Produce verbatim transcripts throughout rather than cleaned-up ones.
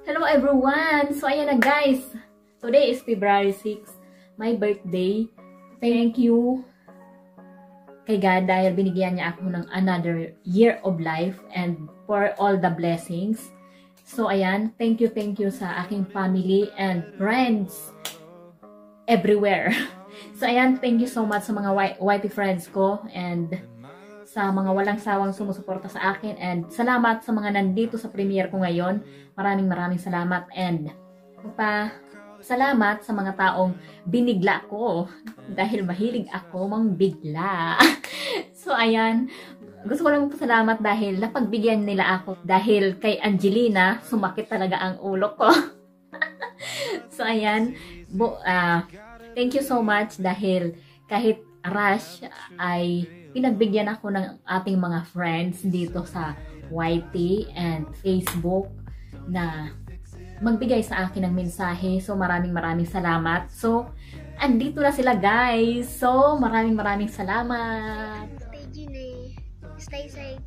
Hello everyone! So ayan na guys, today is February sixth, my birthday. Thank you kay God dahil binigyan niya ako ng another year of life and for all the blessings. So ayan, thank you, thank you sa aking family and friends everywhere. So ayan, thank you so much sa mga Y P friends ko and sa mga walang sawang sumusuporta sa akin, and salamat sa mga nandito sa premiere ko ngayon. Maraming maraming salamat, and pa salamat sa mga taong binigla ko dahil mahilig ako mangbigla. So ayan, gusto ko lang pasalamat dahil napagbigyan nila ako dahil kay Angelina sumakit talaga ang ulo ko. So ayan, bo, uh, thank you so much dahil kahit rush ay pinagbigyan ako ng ating mga friends dito sa Y T and Facebook na magbigay sa akin ng mensahe. So maraming maraming salamat. So andito na sila guys. So maraming maraming salamat. Stay Gine. Stay safe.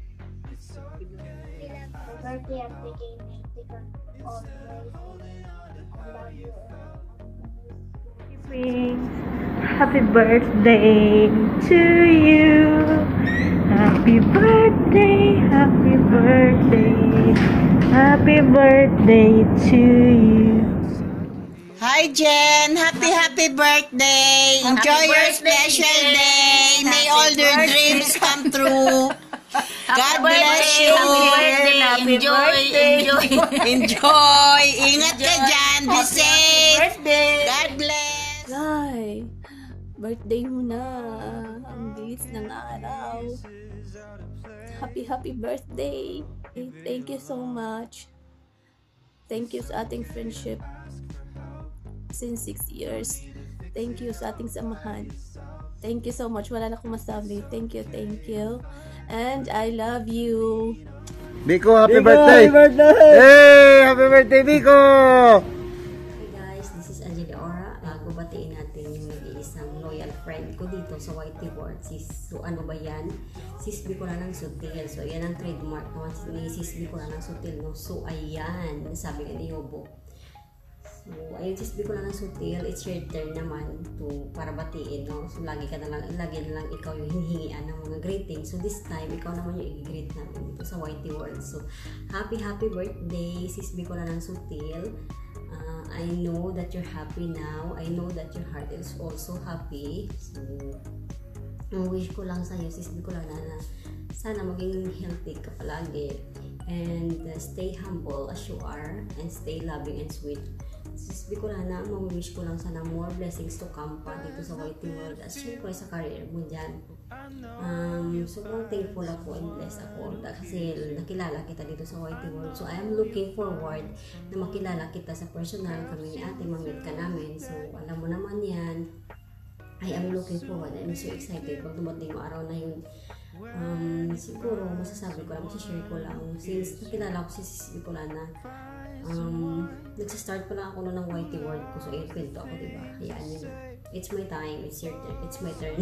Birthday at the gaming because always I love you. Happy birthday to you. Happy birthday, happy birthday, happy birthday to you. Hi Jen, happy happy birthday. Enjoy Happy your birthday, special Jen. day. May Happy all your birthday. dreams come true. God bless birthday, you. happy birthday, happy enjoy, birthday. enjoy. Enjoy. Ingat ka dyan. Be Happy safe. birthday. God bless. Ay, birthday mo na. Ang bilis ng araw. Happy, happy birthday. Thank you so much. Thank you sa ating friendship since six years. Thank you sa ating samahan. Thank you so much. Wala na akong masabi. Thank you, thank you. And I love you. Biko, happy Biko, birthday! happy birthday! Hey! Happy birthday, Biko! Hey guys, this is Angeli Ora. Uh, Gubatiin natin yung nag-iisang loyal friend ko dito sa Y T World. Sis, so ano ba yan? Sis Bicola ng Sutil. So yan ang trademark naman ni Sis Bicola ng Sutil. No? So ayan, sabi nga ni Yobo. So ayun, Sis Bicola ng Sutil, it's your turn naman to para batiin. No? So lagi ka na lang, lagi na lang ikaw yung hinihingian ng mga greetings. So this time, ikaw naman yung i-greet namin dito sa Y T World. So happy happy birthday, Sis Bicola ng Sutil. Uh, I know that you're happy now. I know that your heart is also happy. So, ang wish ko lang sa'yo, Sis Bicola, na, na sana maging healthy ka palagi. And uh, stay humble as you are. And stay loving and sweet. Sis Bicola, na ang wish ko lang sana more blessings to come pa dito sa Y T World. As syempre sa career mo dyan. Um, sobrang thankful ako and blessed ako kasi nakilala kita dito sa Y T World. So I am looking forward na makilala kita sa personal. Kami ni ate, mamit ka namin. So alam mo naman yan. I am looking forward. I'm so excited pag dumating yung araw na yun. Um, siguro masasabi ko lang, masashare ko lang since nakilala ko si Sis Bicola na um, nagsastart pa lang ako noon ng Y T World ko. So ayun, kwento ako, diba? Hayaan nyo na. It's my time. It's your turn. It's my turn.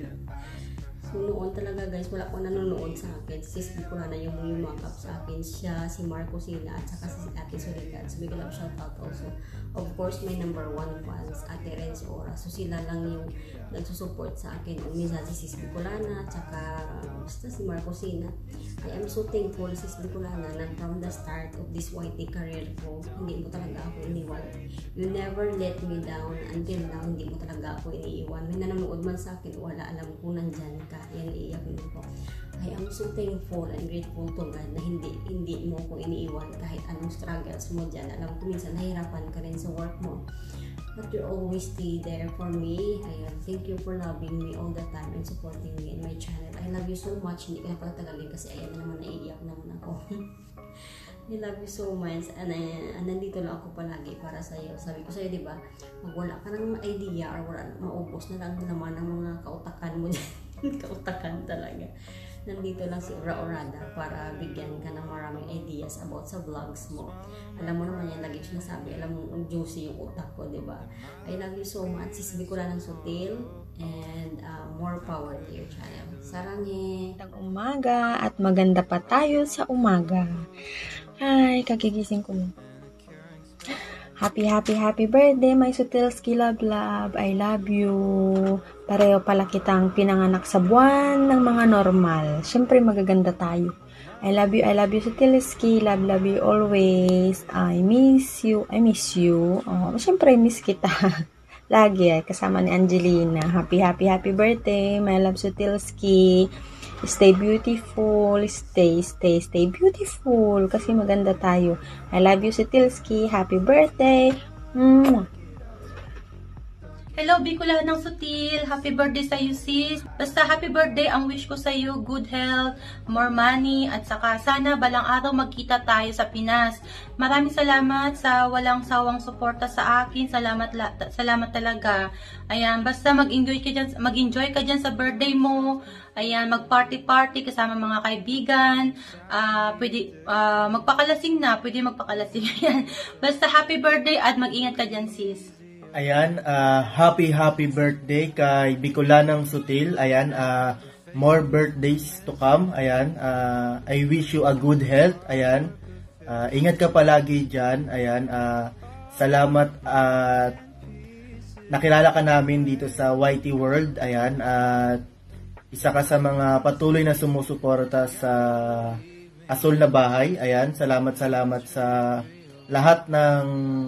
So noon talaga guys, wala pang nanonood sa akin. Si Sis Bicola na yung yumakap sa akin. Siya, si Marco Sina, at saka si Ate Solikat. So big love shout out also. Of course, my number one fans, Ate Renz Ora. So sila lang yung nagsusupport sa akin. Umisa si Sis Bicola na, at saka basta si Marco Sina. I am so thankful, Sis Bicola na, na from the start of this Y T career ko, hindi mo talaga ako iniwan. You never let me down until now, hindi mo talaga ako iniiwan. May nanonood man sa akin, wala, alam ko nandyan ka. Yan, iiyak ko. I am so thankful and grateful to God na hindi hindi mo ko iniiwan kahit anong struggles mo dyan. Alam ko minsan nahirapan ka rin sa work mo. But you always stay there for me. Ayan, thank you for loving me all the time and supporting me in my channel. I love you so much. Hindi ko na pagtagalin kasi ayan na naman, naiiyak naman ako. I love you so much. And uh, nandito lang ako palagi para sa iyo. Sabi ko sa'yo, di ba? Pag wala ka ng idea or wala, maubos na lang naman ang mga kautakan mo dyan. Kautakan talaga. Nandito lang si Ora Orada para bigyan ka ng maraming ideas about sa vlogs mo. Alam mo naman yan, lagi sinasabi, alam mo, juicy yung utak ko, di ba? I love you so much. Sis Bicola ng Sutil, and uh, more power to your channel. Sarangi! Magandang umaga at maganda pa tayo sa umaga. Ay, kagigising ko. Happy, happy, happy birthday, my Sutilski love, love. I love you. Pareho pala kitang pinanganak sa buwan ng mga normal. Siyempre, magaganda tayo. I love you, I love you, Sutilski. Love, love you always. I miss you. I miss you. Oh, siyempre, miss kita. Lagi ay kasama ni Angelina. Happy, happy, happy birthday, my love, Sutilski. Stay beautiful. Stay, stay, stay beautiful. Kasi maganda tayo. I love you, Sutilski. Happy birthday. Mwah. Hello, Bicolanan ng Sutil. Happy birthday sa iyo, sis. Basta happy birthday ang wish ko sa iyo. Good health, more money, at saka sana balang araw magkita tayo sa Pinas. Maraming salamat sa walang sawang suporta sa akin. Salamat, salamat talaga. Ayan, basta mag-enjoy ka dyan, mag-enjoy ka dyan sa birthday mo. Ayan, mag-party-party kasama mga kaibigan. Uh, pwede, uh, magpakalasing na. Pwede magpakalasing. Ayan. Basta happy birthday at mag-ingat ka dyan, sis. Ayan, uh, happy happy birthday kay Bicolanang Sutil. Ayan, uh, more birthdays to come. Ayan, uh, I wish you a good health. Ayan, uh, ingat ka palagi dyan. Ayan, uh, salamat at uh, nakilala ka namin dito sa Y T World. Ayan, at uh, isa ka sa mga patuloy na sumusuporta sa Asul na Bahay. Ayan, salamat salamat sa lahat ng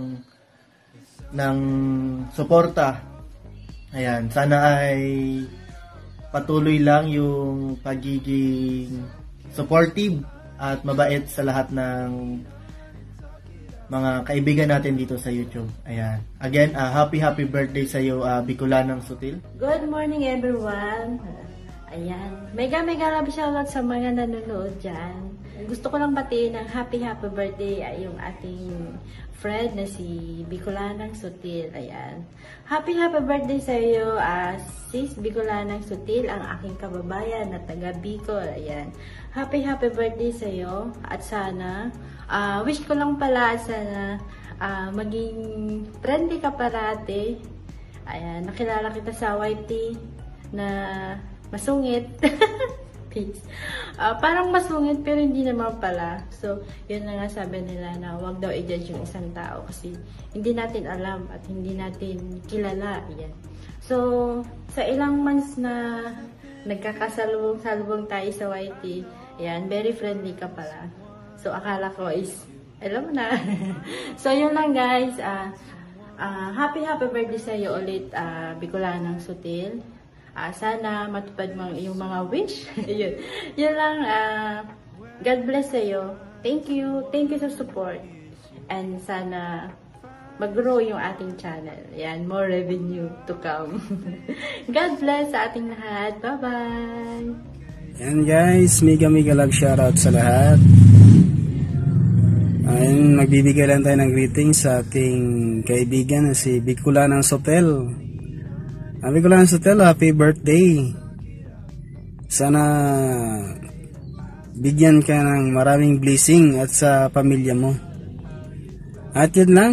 ng suporta. Ayan, sana ay patuloy lang yung pagiging supportive at mabait sa lahat ng mga kaibigan natin dito sa YouTube. Ayan. Again, uh, happy happy birthday sa iyo, uh, Bicolanang Sutil. Good morning, everyone. Ayan. Mega mega love shoutout sa mga nanonood dyan. Gusto ko lang batiin ng happy happy birthday ay yung ating friend na si Bicolanang Sutil. Ayan. Happy happy birthday sa iyo, uh, sis Bicolanang Sutil, ang aking kababayan na taga Bicol. Ayan. Happy happy birthday sa iyo at sana uh, wish ko lang pala sana uh, maging trendy ka parati. Ayan, nakilala kita sa Y T na masungit. Peace. Uh, parang masungit pero hindi naman pala. So, yun na nga sabi nila na wag daw i-judge yung isang tao kasi hindi natin alam at hindi natin kilala. Yan. So, sa ilang months na nagkakasalubong-salubong tayo sa Y T, yan, very friendly ka pala. So, akala ko is, alam mo na. So, yun lang guys. Uh, uh, happy happy birthday sa iyo ulit, uh, Bicolanang Sutil. Uh, sana matupad mo yung mga wish. Yun. Yun lang. Uh, God bless sa'yo. Thank you. Thank you sa support. And sana mag-grow yung ating channel. Yan. More revenue to come. God bless sa ating lahat. Bye-bye. Yan guys. Mega mega love shoutout sa lahat. Ayun, magbibigay lang tayo ng greetings sa ating kaibigan na si Bicolanang Sutil. Happy ko lang sa Sutil, happy birthday. Sana bigyan ka ng maraming blessing at sa pamilya mo. At yun lang.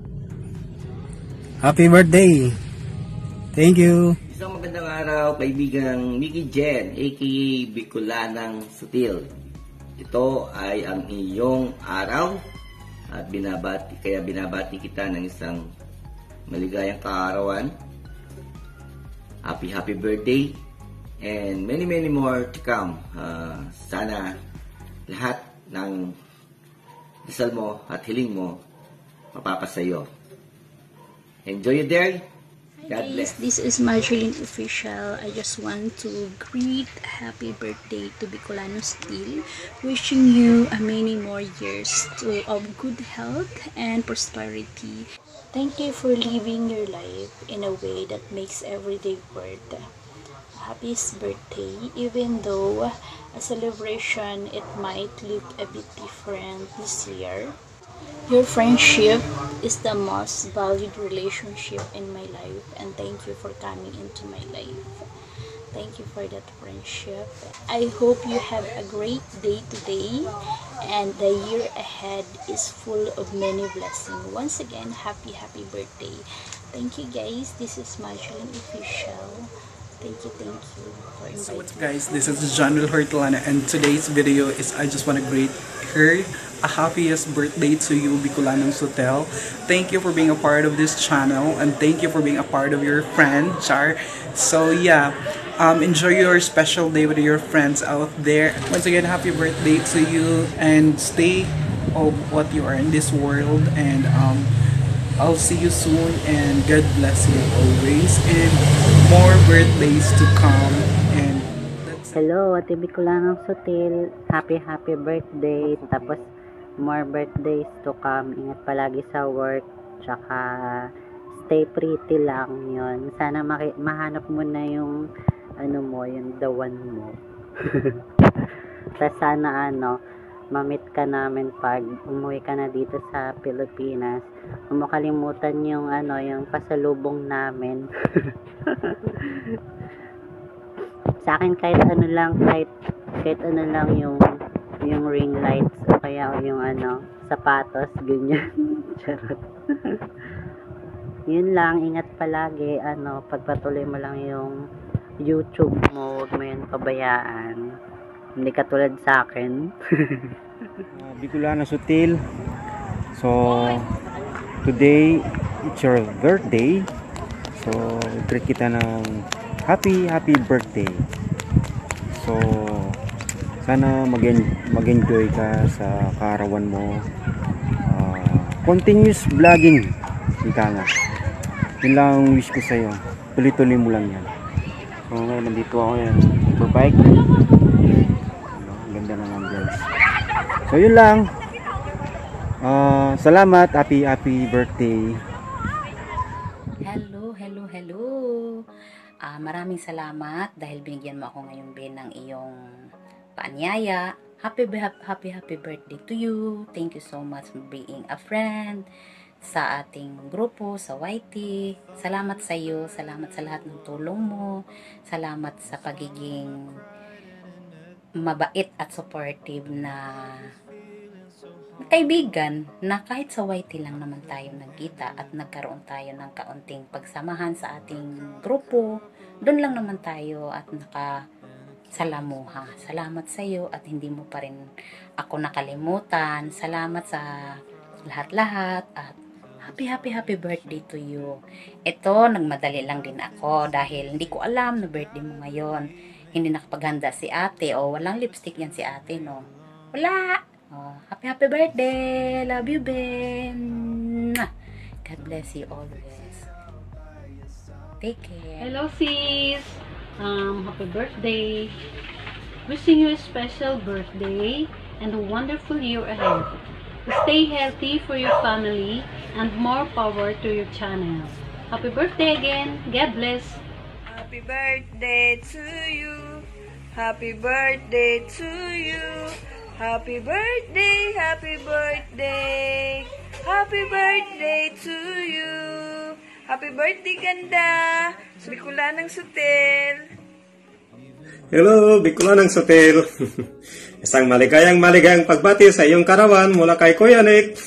Happy birthday. Thank you. Isang magandang araw, kaibigang Mickey Jen, aka Bicolanang Sutil. Ito ay ang iyong araw at binabati, kaya binabati kita ng isang maligayang kaarawan. Happy, happy birthday and many, many more to come. Uh, sana lahat ng dasal mo at hiling mo mapapasayo. Enjoy your day. God bless. This is Marjorie Official. I just want to greet happy birthday to Bicolanang Sutil. Wishing you a many more years to, of good health and prosperity. Thank you for living your life in a way that makes every day worth a happiest birthday, even though a celebration it might look a bit different this year. Your friendship is the most valued relationship in my life, and thank you for coming into my life. Thank you for that friendship. I hope you have a great day today and the year ahead is full of many blessings. Once again, happy happy birthday. Thank you guys. This is Marjorie Official. Thank you, thank you for inviting me. So what's up guys, this is John Will Hortolana and today's video is I just want to greet her a happiest birthday to you, Bicolanang Sutil. Thank you for being a part of this channel, and thank you for being a part of your friend, Char. So yeah, um, enjoy your special day with your friends out there. Once again, happy birthday to you, and stay of what you are in this world, and um, I'll see you soon, and God bless you always, and more birthdays to come. And hello, Ate Bicolanang Sutil. Happy, happy birthday. Tapos, more birthdays to come. Ingat palagi sa work. Tsaka, stay pretty lang yon. Sana maki- mahanap mo na yung, ano mo, yung the one mo. Tapos sana, ano, mamit ka namin pag umuwi ka na dito sa Pilipinas. Huwag mo kalimutan yung ano, yung pasalubong namin. Sa akin kahit ano lang, kahit kahit ano lang yung yung ring lights o kaya yung ano, sapatos, ganyan. Charot. Yun lang, ingat palagi, ano, pagpatuloy mo lang yung YouTube mo, huwag mo yun pabayaan. Hindi katulad sa akin. uh, Bicolanang Sutil. So, today, it's your birthday. So, treat kita ng happy, happy birthday. So, sana mag-enjoy ka sa kaarawan mo. Uh, continuous vlogging. Ika nga. Yun lang wish ko sa'yo. Tuloy-tuloy mo lang yan. So, ngayon, nandito ako yan. Superbike. Ganda naman guys. So yun lang. Uh, salamat. Happy happy birthday. Hello, hello, hello. Uh, maraming salamat dahil binigyan mo ako ngayon Ben ng iyong paanyaya. Happy happy happy birthday to you. Thank you so much for being a friend sa ating grupo, sa Y T. Salamat sa iyo. Salamat sa lahat ng tulong mo. Salamat sa pagiging mabait at supportive na kaibigan na kahit sa Y T lang naman tayo nagkita at nagkaroon tayo ng kaunting pagsamahan sa ating grupo. Doon lang naman tayo at nakasalamuha. Salamat sa iyo at hindi mo pa rin ako nakalimutan. Salamat sa lahat-lahat at happy happy happy birthday to you. Ito, nagmadali lang din ako dahil hindi ko alam na birthday mo ngayon. Hindi nakapaghanda si ate. O, oh, walang lipstick yan si ate, no? Wala! Oh, happy, happy birthday! Love you, Ben! God bless you always. Take care. Hello, sis! Um, happy birthday! Wishing you a special birthday and a wonderful year ahead. Stay healthy for your family and more power to your channel. Happy birthday again! God bless! Happy birthday to you. Happy birthday to you. Happy birthday, happy birthday. Happy birthday to you. Happy birthday, ganda. Sa Bicolanang Sutil. Hello, Bicolanang Sutil. Isang maligayang maligayang pagbati sa iyong karawan mula kay Kuya Nick.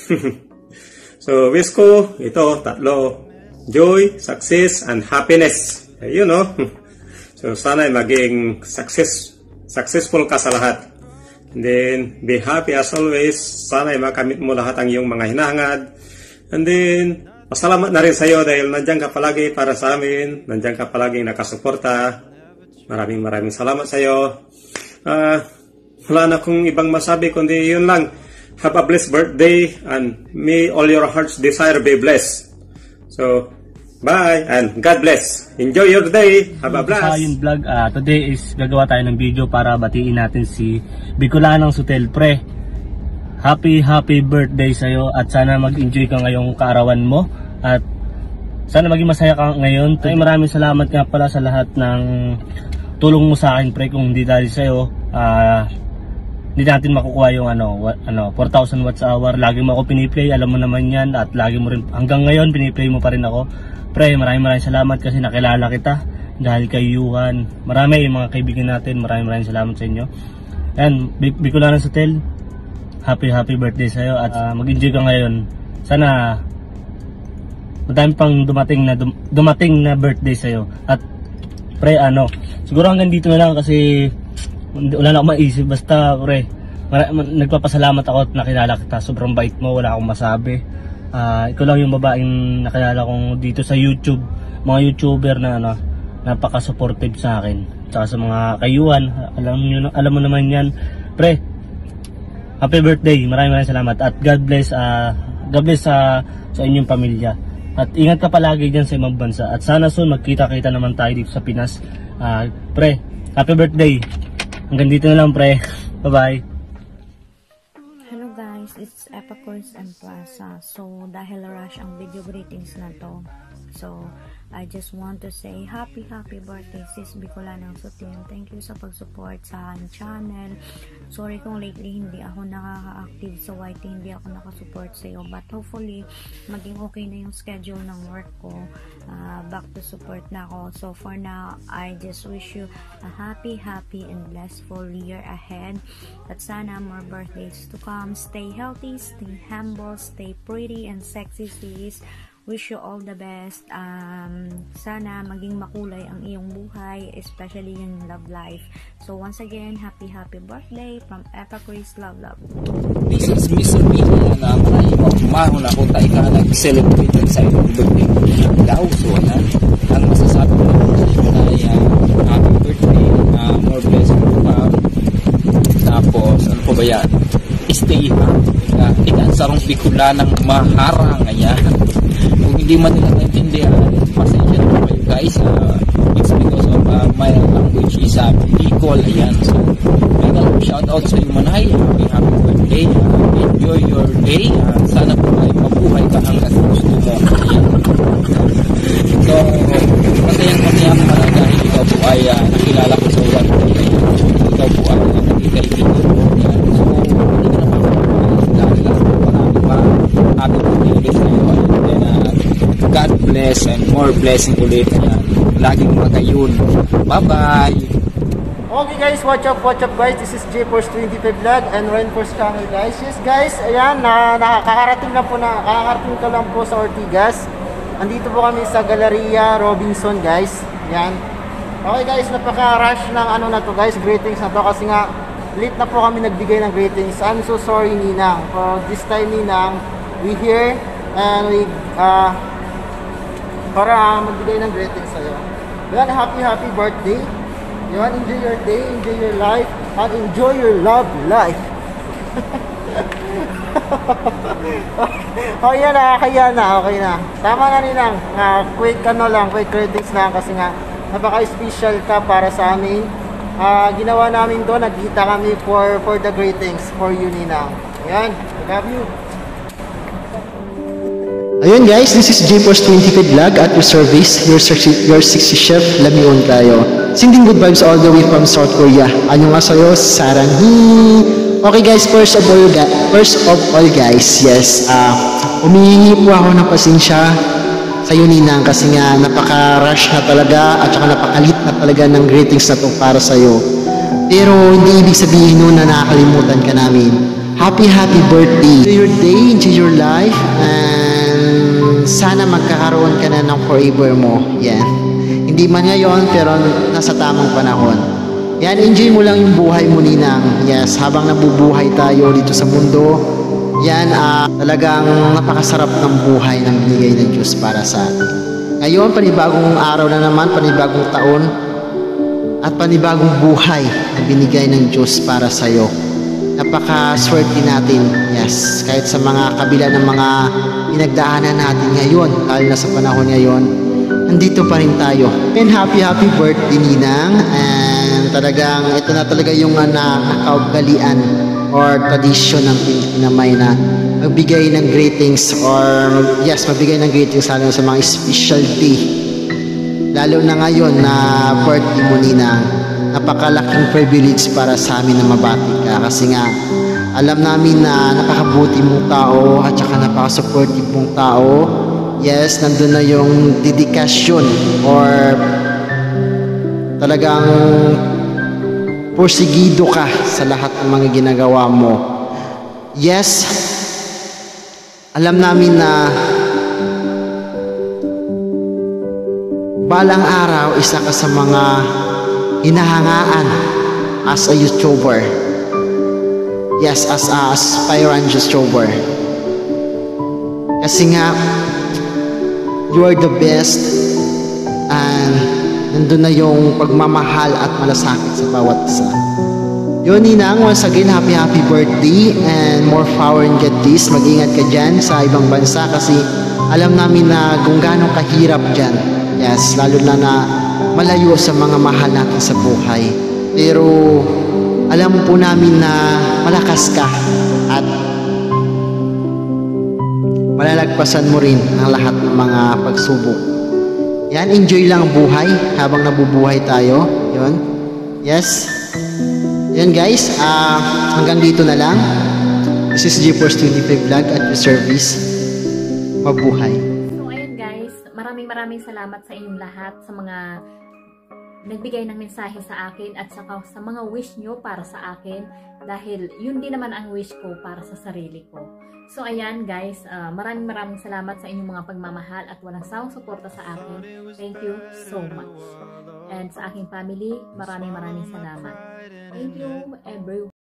So, wish ko ito, tatlo. Joy, success, and happiness. You know, so sana ay maging success, successful ka sa lahat. And then, be happy as always. Sana ay makamit mo lahat ang iyong mga hinahangad. And then, pasalamat na rin sa iyo dahil nandiyan ka palagi para sa amin. Nandiyan ka palagi nakasuporta. Maraming maraming salamat sa iyo. Uh, wala na akong ibang masabi kundi yun lang. Have a blessed birthday and may all your heart's desire be blessed. So, bye and God bless. Enjoy your day. Have a blast. Sa yung vlog, uh, today is gagawa tayo ng video para batiin natin si Bicolanang Sutil. Pre, happy happy birthday sa'yo at sana mag-enjoy ka ngayong kaarawan mo at sana maging masaya ka ngayon. Ay, maraming salamat nga pala sa lahat ng tulong mo sa akin, pre. Kung hindi dahil sa'yo, ah... Uh, hindi natin makukuha yung ano, ano four thousand watts hour. Lagi mo ako piniplay, alam mo naman yan. At lagi mo rin, hanggang ngayon, piniplay mo pa rin ako. Pre, maraming maraming salamat kasi nakilala kita. Dahil kay Yuhan. Marami yung mga kaibigan natin. Maraming maraming salamat sa inyo. Yan, Bicolanang Sutil. Happy happy birthday sa'yo. At uh, mag-enjoy ka ngayon. Sana, madami pang dumating na, dum dumating na birthday sa'yo. At, pre, ano, siguro hanggang dito na lang kasi wala na ako maisip. Basta, pre, Mara- nagpapasalamat ako at nakilala kita. Sobrang bait mo, wala akong masabi. Uh, ikaw lang yung babaeng nakilala kong dito sa YouTube. Mga YouTuber na ano, napaka-supportive sa akin. Tsaka sa mga kayuhan, alam, nyo, alam mo naman yan. Pre, happy birthday. Maraming maraming salamat. At God bless, uh, God bless uh, sa inyong pamilya. At ingat ka palagi dyan sa ibang bansa. At sana soon magkita-kita naman tayo dito sa Pinas. Uh, pre, happy birthday. Hanggang dito na lang, pre. Bye-bye. Hello guys, it's Epicurus and Plaza. So, dahil rush ang video greetings na to. So, I just want to say happy happy birthday sis Bicolanang Sutil. Thank you sa pag-support sa aking channel. Sorry kung lately hindi ako nakaka-active sa Y T, hindi ako nakasupport sa iyo, but hopefully maging okay na yung schedule ng work ko. Uh, back to support na ako. So for now, I just wish you a happy happy and blissful year ahead. At sana more birthdays to come. Stay healthy, stay humble, stay pretty and sexy sis. Wish you all the best. Um, sana maging makulay ang iyong buhay, especially yung love life. So once again, happy happy birthday from Epicurus. Love love. This is Mister Mito na maraming mahon ako tayo ka nag-celebrate sa iyong birthday daw. So yan, ang masasabi ko ay uh, happy birthday, uh, more blessings to come. Tapos, ano po ba yan? Stay happy. Uh, Ikan sarong Bicolanang maharang. Ayan. Kung hindi man nila naintindihan, pasensya na kayo guys. Uh, it's because of uh, my language is uh, Bicol. Ayan. So, mega shout out sa iyo manay. Happy happy birthday. Uh, enjoy your day. Uh, sana po ay mabuhay ka hanggang gusto mo. Ayan. So, masayang masaya ko man dahil ikaw po ay uh, nakilala ko sa one day. Ikaw po ay naging kaibigan ko. Ayan. So, hindi ko na makakapagpalit dahil marami pa happy birthday ulit sa iyo. And uh, God bless and more blessing ulit. Ayan. Laging magayon. Bye-bye! Okay guys, watch up, watch up guys. This is J Force twenty-five Vlog and Rainforce Channel guys. Yes guys, ayan, na, nakakarating na po na, kakarating ka lang po sa Ortigas. Andito po kami sa Galleria Robinson guys. Ayan. Okay guys, napaka-rush ng ano na to guys, greetings na to kasi nga late na po kami nagbigay ng greetings. I'm so sorry Ninang. For this time Ninang, we here and we uh, para magbigay ng greetings sa'yo. Ayan, happy happy birthday. Ayan, enjoy your day, enjoy your life, and enjoy your love life. Oh yan na, kaya na, okay na. Tama na nilang, uh, quick ano lang, quick greetings lang kasi nga napaka-special ka para sa amin. Uh, ginawa namin to, nagkita kami for for the greetings for you Ninang. Ayan, love you. Ayun guys, this is J Force twenty-five Vlog at your service, your, your sexy chef, Lamion tayo. Sending good vibes all the way from South Korea. Ano nga sa'yo? Saranghi! Okay guys, first of all, first of all guys, yes, uh, umihingi po ako ng pasensya sa'yo Ninang kasi nga napaka-rush na talaga at saka napakalit na talaga ng greetings na to para sa'yo. Pero hindi ibig sabihin nun na nakakalimutan ka namin. Happy happy birthday! Enjoy your day, enjoy your life, and sana magkakaroon ka na ng forever mo. Yan. Hindi man ngayon, pero nasa tamang panahon. Yan, enjoy mo lang yung buhay mo Ninang. Yes, habang nabubuhay tayo dito sa mundo, yan, uh, talagang napakasarap ng buhay ng binigay ng Diyos para sa atin. Ngayon, panibagong araw na naman, panibagong taon, at panibagong buhay na binigay ng Diyos para sa'yo. Napaka-swerte natin, yes, kahit sa mga kabila ng mga pinagdaanan natin ngayon, lalo na sa panahon ngayon, nandito pa rin tayo. And happy happy birthday Ninang, and talagang ito na talaga yung uh, na, nakaugalian or tradition ng Pinamay na magbigay ng greetings or yes, magbigay ng greetings lalo sa mga special day, lalo na ngayon na birthday mo Ninang. Napakalaking privilege para sa amin na mabati ka kasi nga alam namin na napakabuti mong tao at saka napaka-supportive mong tao. Yes, nandun na yung dedikasyon or talagang porsigido ka sa lahat ng mga ginagawa mo. Yes, alam namin na balang araw isa ka sa mga hinahangaan as a YouTuber. Yes, as a aspirant Justrover. Kasi nga, you are the best, and nandun na yung pagmamahal at malasakit sa bawat isa. Yun, Ninang, once again, happy happy birthday and more power and get this. Mag-ingat ka dyan sa ibang bansa kasi alam namin na kung gaano kahirap dyan. Yes, lalo na na malayo sa mga mahal natin sa buhay. Pero alam po namin na malakas ka at malalagpasan mo rin ang lahat ng mga pagsubok. Yan, enjoy lang ang buhay habang nabubuhay tayo. Yun. Yes. Yan guys, uh, hanggang dito na lang. This is GeForce twenty-five Vlog at your service. Mabuhay. So ayun guys, maraming maraming salamat sa inyong lahat sa mga nagbigay ng mensahe sa akin at saka sa mga wish nyo para sa akin dahil yun din naman ang wish ko para sa sarili ko. So ayan guys, uh, maraming maraming salamat sa inyong mga pagmamahal at walang sawang suporta sa akin. Thank you so much. And sa aking family, maraming maraming salamat. Thank you everyone.